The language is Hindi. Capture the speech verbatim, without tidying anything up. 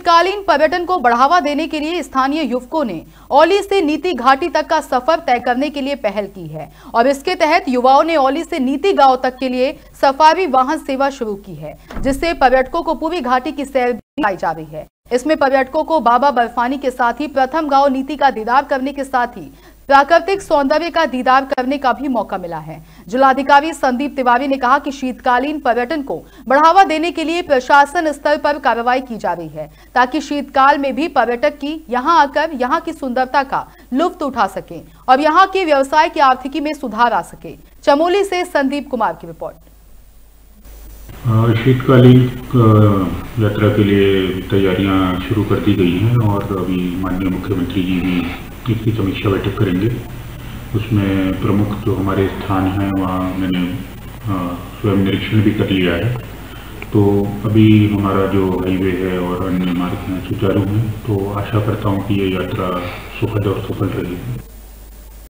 शीतकालीन पर्यटन को बढ़ावा देने के लिए स्थानीय युवकों ने औली से नीति घाटी तक का सफर तय करने के लिए पहल की है और इसके तहत युवाओं ने औली से नीति गांव तक के लिए सफारी वाहन सेवा शुरू की है, जिससे पर्यटकों को पूरी घाटी की सैर कराई जा रही है। इसमें पर्यटकों को बाबा बर्फानी के साथ ही प्रथम गांव नीति का दीदार करने के साथ ही प्राकृतिक सौंदर्य का दीदार करने का भी मौका मिला है। जिलाधिकारी संदीप तिवारी ने कहा कि शीतकालीन पर्यटन को बढ़ावा देने के लिए प्रशासन स्तर पर कार्रवाई की जा रही है, ताकि शीतकाल में भी पर्यटक की यहां आकर यहां की सुंदरता का लुत्फ उठा सके और यहां के व्यवसाय की आर्थिकी में सुधार आ सके। चमोली से संदीप कुमार की रिपोर्ट। शीतकालीन यात्रा के लिए तैयारियां शुरू कर दी गई हैं और अभी माननीय मुख्यमंत्री जी भी इसकी समीक्षा बैठक करेंगे। उसमें प्रमुख जो हमारे स्थान हैं वहाँ मैंने स्वयं निरीक्षण भी कर लिया है। तो अभी हमारा जो हाईवे है और अन्य मार्ग हैं सुचारू हैं, तो आशा करता हूँ कि ये यात्रा सुखद और सफल रहेगी।